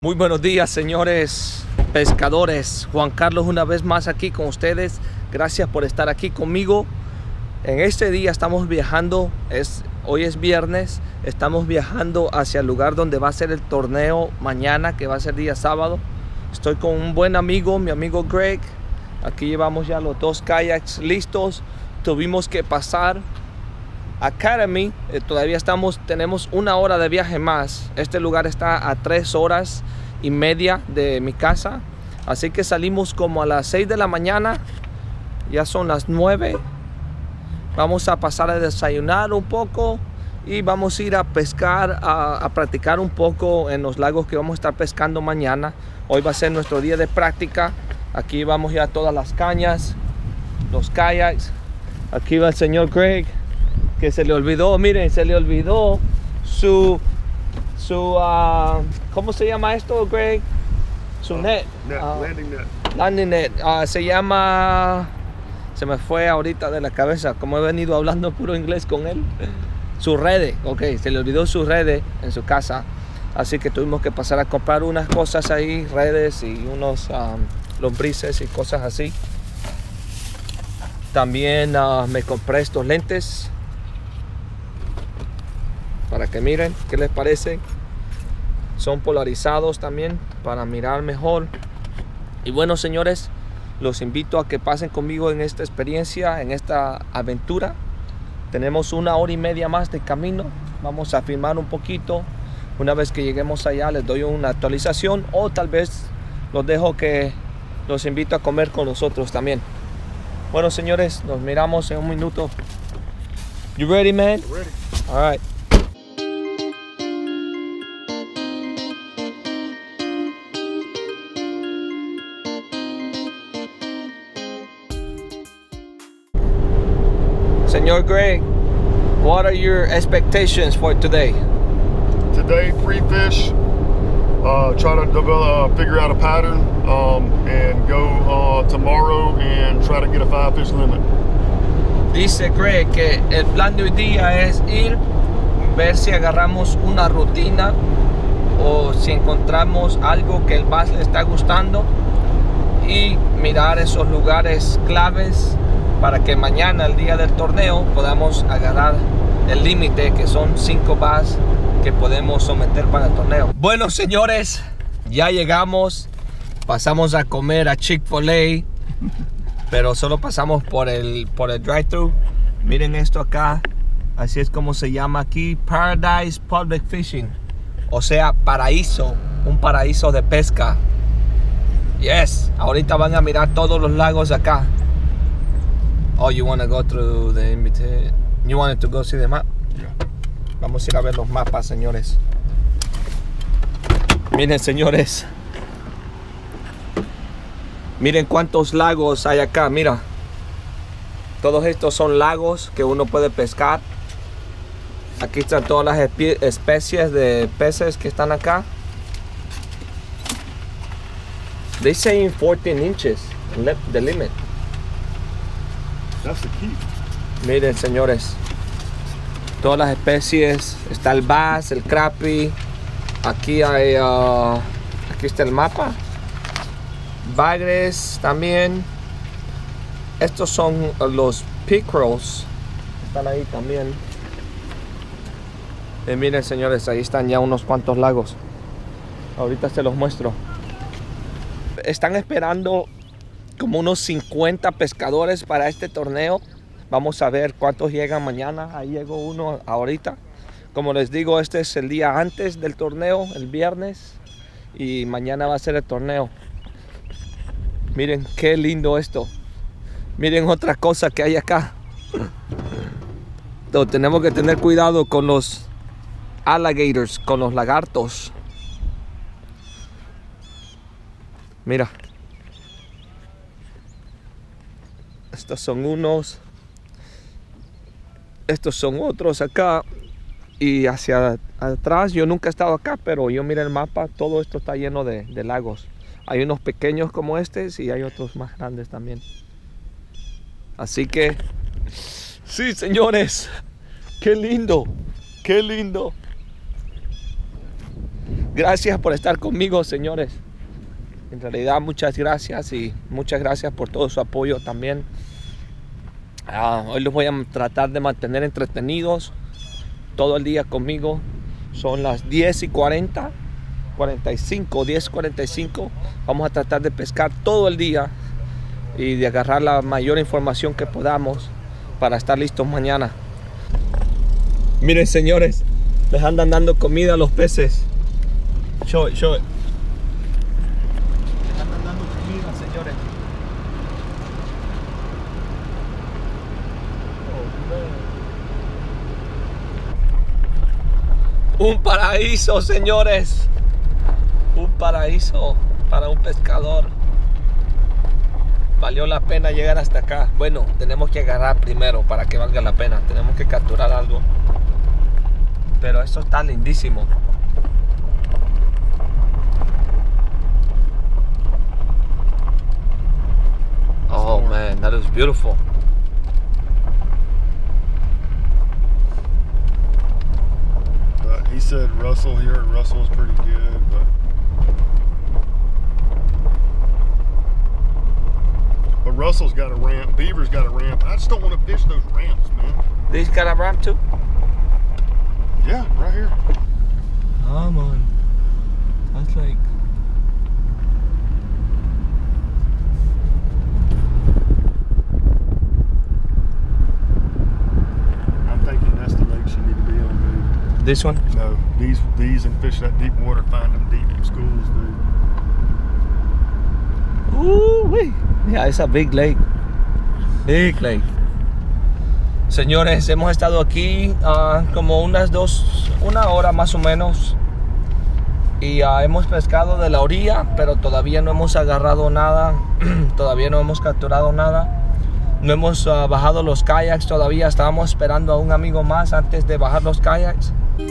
Muy buenos días, señores pescadores. Juan Carlos una vez más aquí con ustedes. Gracias por estar aquí conmigo. En este día estamos viajando, hoy es viernes, estamos viajando hacia el lugar donde va a ser el torneo mañana, que va a ser día sábado. Estoy con un buen amigo, mi amigo Greg. Aquí llevamos ya los 2 kayaks listos. Tuvimos que pasar Academy, todavía tenemos 1 hora de viaje más. Este lugar está a 3 horas y media de mi casa, así que salimos como a las 6 de la mañana, ya son las 9. Vamos a pasar a desayunar un poco y vamos a ir a pescar, a practicar un poco en los lagos que vamos a estar pescando mañana. Hoy va a ser nuestro día de práctica. Aquí vamos ya todas las cañas, los kayaks. Aquí va el señor Greg, que se le olvidó, miren, se le olvidó su ¿cómo se llama esto, Greg? Su net. Landing net. Landing net. Se llama, se me fue ahorita de la cabeza, como he venido hablando puro inglés con él. Su rede, ok, se le olvidó su rede en su casa, así que tuvimos que pasar a comprar unas cosas ahí, redes y unos lombrices y cosas así. También me compré estos lentes para que miren qué les parece. Son polarizados también para mirar mejor. Y bueno, señores, los invito a que pasen conmigo en esta experiencia, en esta aventura. Tenemos 1 hora y media más de camino. Vamos a filmar un poquito. Una vez que lleguemos allá les doy una actualización, o tal vez los invito a comer con nosotros también. Bueno, señores, nos miramos en un minuto. You ready, man? Ready. All right. Señor Greg, what are your expectations for today? Today, 3 fish. Try to develop, figure out a pattern, and go tomorrow and try to get a 5 fish limit. Dice Greg que el plan de hoy día es ir, ver si agarramos una rutina o si encontramos algo que el bass le está gustando y mirar esos lugares claves para que mañana, el día del torneo, podamos agarrar el límite, que son 5 bass que podemos someter para el torneo. Bueno, señores, ya llegamos. Pasamos a comer a Chick-fil-A, pero solo pasamos por el drive-thru. Miren esto acá, así es como se llama aquí, Paradise Public Fishing, o sea, paraíso, un paraíso de pesca. Yes, ahorita van a mirar todos los lagos acá. Oh, you want to go through the invitation? You wanted to go see the map? Yeah. Vamos a ir a ver los mapas, señores. Miren, señores. Miren cuántos lagos hay acá, mira. Todos estos son lagos que uno puede pescar. Aquí están todas las especies de peces que están acá. They say 14 inches, the limit. That's the key. Miren, señores, todas las especies. Está el bass, el crappie. Aquí hay, aquí está el mapa. Bagres también. Estos son los pickerels. Están ahí también. Y miren, señores, ahí están ya unos cuantos lagos. Ahorita se los muestro. Están esperando como unos 50 pescadores para este torneo. Vamos a ver cuántos llegan mañana. Ahí llegó uno ahorita. Como les digo, este es el día antes del torneo, el viernes, y mañana va a ser el torneo. Miren qué lindo esto. Miren otra cosa que hay acá. Entonces, tenemos que tener cuidado con los alligators, con los lagartos. Mira. Estos son unos. Estos son otros acá. Y hacia atrás, yo nunca he estado acá, pero yo miré el mapa, todo esto está lleno de lagos. Hay unos pequeños como estos y hay otros más grandes también. Así que, sí, señores, qué lindo, qué lindo. Gracias por estar conmigo, señores. En realidad, muchas gracias y muchas gracias por todo su apoyo también. Hoy los voy a tratar de mantener entretenidos todo el día conmigo. Son las 10:40, 10:45. Vamos a tratar de pescar todo el día y de agarrar la mayor información que podamos para estar listos mañana. Miren, señores, les andan dando comida a los peces. Show it. Les andan dando comida, señores. Un paraíso, señores. Un paraíso para un pescador. Valió la pena llegar hasta acá. Bueno, tenemos que agarrar primero para que valga la pena. Tenemos que capturar algo. Pero esto está lindísimo. Oh man, that is beautiful. He said Russell here at Russell is pretty good, but Russell's got a ramp. Beaver's got a ramp. I just don't want to fish those ramps, man. These got a ramp too? Yeah, right here. Come on. That's like... I'm thinking that's the lakes you need to be on, dude. This one? No, these and fish that deep water, find them deep schools, dude. Ooh, yeah, it's a big lake. Big lake. Señores, hemos estado aquí como una hora más o menos. Y hemos pescado de la orilla, pero todavía no hemos agarrado nada. Todavía no hemos capturado nada. No hemos bajado los kayaks todavía. Estábamos esperando a un amigo más antes de bajar los kayaks.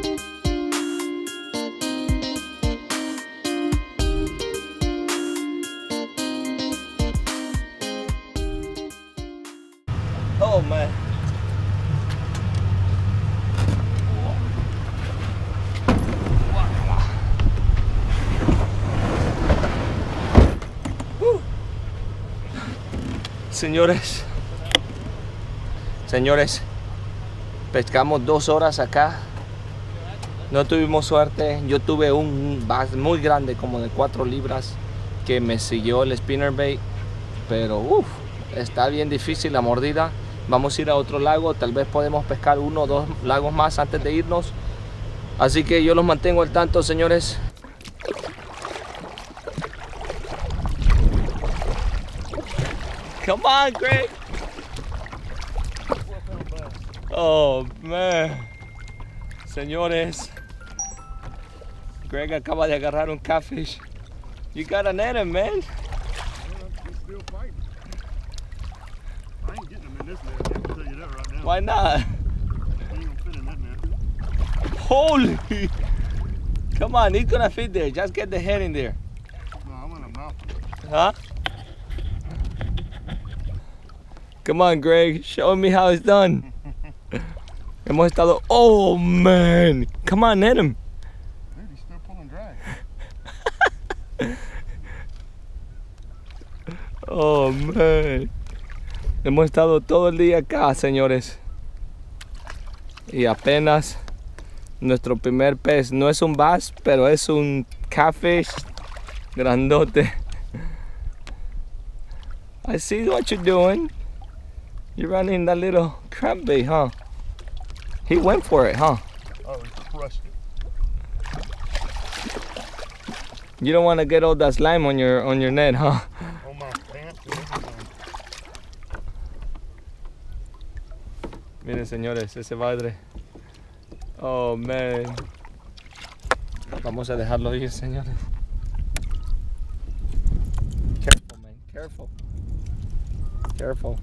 Oh man. Señores, pescamos 2 horas acá. No tuvimos suerte. Yo tuve un bass muy grande, como de 4 libras, que me siguió el spinnerbait. Pero está bien difícil la mordida. Vamos a ir a otro lago. Tal vez podemos pescar 1 o 2 lagos más antes de irnos. Así que yo los mantengo al tanto, señores. Come on, Greg. Oh, man. Señores, Greg acaba de agarrar un catfish. You gotta net him, man. He's still fighting. I ain't getting him in this net. I can tell you that right now. Why not? He ain't gonna fit in that net. Holy. Come on, he's gonna fit there. Just get the head in there. No, I'm gonna mouth him. Huh? Come on, Greg. Show me how it's done. Hemos estado... Oh, man. Come on, net him. Dude, he's still pulling drag. Oh, man. Hemos estado todo el día acá, señores. Y apenas nuestro primer pez. No es un bass, pero es un catfish grandote. I see what you're doing. You're running that little crankbait, huh? He went for it, huh? Oh, he crushed it. You don't want to get all that slime on your net, huh? On my pants and everything. Miren, señores, ese padre. Oh, man. Vamos a dejarlo ir, señores. Careful, man. Careful. Careful.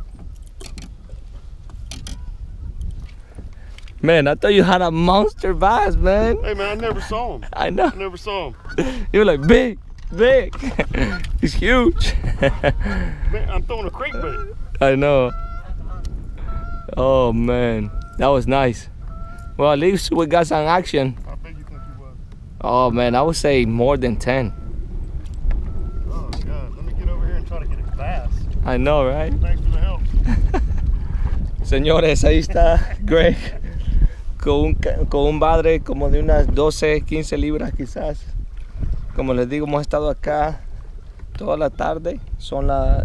Man, I thought you had a monster bass, man. Hey, man, I never saw him. I know. I never saw him. You were like, big. He's huge. Man, I'm throwing a crankbait. I know. Oh, man. That was nice. Well, at least we got some action. How big you think he was? Oh man, I would say more than 10. Oh God, let me get over here and try to get it fast. I know, right? Thanks for the help. Señores, ahí está Greg con un padre como de unas 12, 15 libras quizás. Como les digo, hemos estado acá toda la tarde. Son las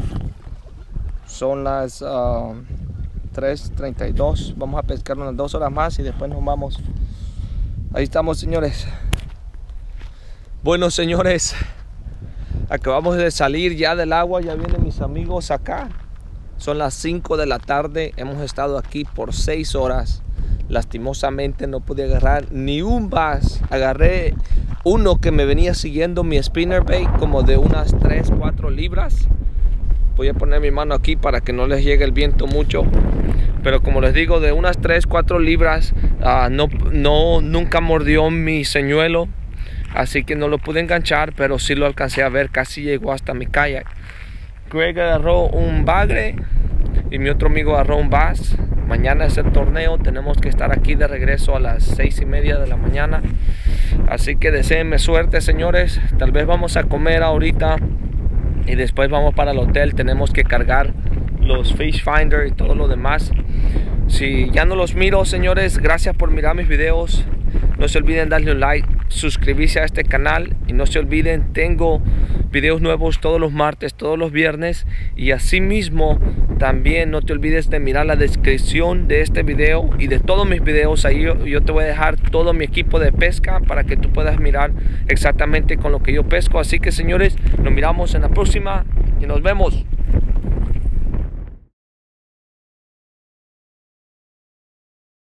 3:32. Vamos a pescar unas 2 horas más y después nos vamos. Ahí estamos, señores. Bueno, señores, acabamos de salir ya del agua. Ya vienen mis amigos acá. Son las 5 de la tarde. Hemos estado aquí por 6 horas. Lastimosamente no pude agarrar ni un bass. Agarré uno que me venía siguiendo, mi spinnerbait, como de unas 3-4 libras. Voy a poner mi mano aquí para que no les llegue el viento mucho. Pero como les digo, de unas 3-4 libras. Nunca mordió mi señuelo. Así que no lo pude enganchar, pero sí lo alcancé a ver. Casi llegó hasta mi kayak. Greg agarró un bagre y mi otro amigo agarró un bass. Mañana es el torneo, tenemos que estar aquí de regreso a las 6:30 de la mañana. Así que deseenme suerte, señores. Tal vez vamos a comer ahorita y después vamos para el hotel. Tenemos que cargar los fish finder y todo lo demás. Si ya no los miro, señores, gracias por mirar mis videos. No se olviden darle un like, suscribirse a este canal y no se olviden, tengo videos nuevos todos los martes, todos los viernes, y asimismo también no te olvides de mirar la descripción de este video y de todos mis videos. Ahí yo te voy a dejar todo mi equipo de pesca para que tú puedas mirar exactamente con lo que yo pesco. Así que, señores, nos miramos en la próxima y nos vemos.